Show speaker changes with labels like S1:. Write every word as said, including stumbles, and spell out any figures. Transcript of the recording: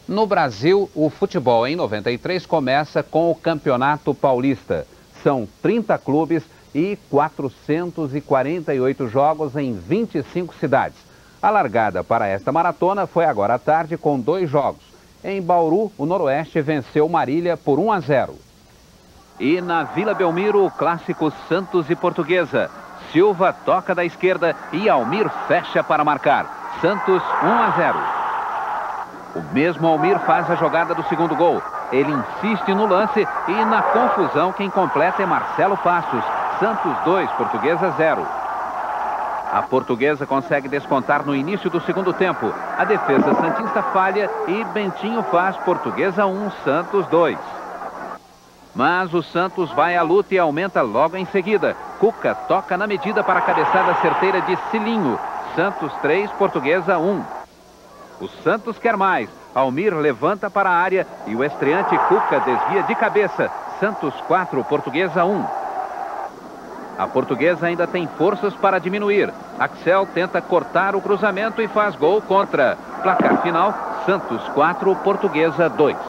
S1: No Brasil, o futebol em noventa e três começa com o Campeonato Paulista. São trinta clubes e quatrocentos e quarenta e oito jogos em vinte e cinco cidades. A largada para esta maratona foi agora à tarde com dois jogos. Em Bauru, o Noroeste venceu Marília por um a zero. E na Vila Belmiro, o clássico Santos e Portuguesa. Silva toca da esquerda e Almir fecha para marcar. Santos um a zero. O mesmo Almir faz a jogada do segundo gol. Ele insiste no lance e na confusão quem completa é Marcelo Passos. Santos dois, Portuguesa zero. A Portuguesa consegue descontar no início do segundo tempo. A defesa santista falha e Bentinho faz Portuguesa um, Santos dois. Mas o Santos vai à luta e aumenta logo em seguida. Cuca toca na medida para a cabeçada certeira de Cilinho. Santos três, Portuguesa um. O Santos quer mais. Almir levanta para a área e o estreante Cuca desvia de cabeça. Santos quatro, Portuguesa um. A Portuguesa ainda tem forças para diminuir. Axel tenta cortar o cruzamento e faz gol contra. Placar final, Santos quatro, Portuguesa dois.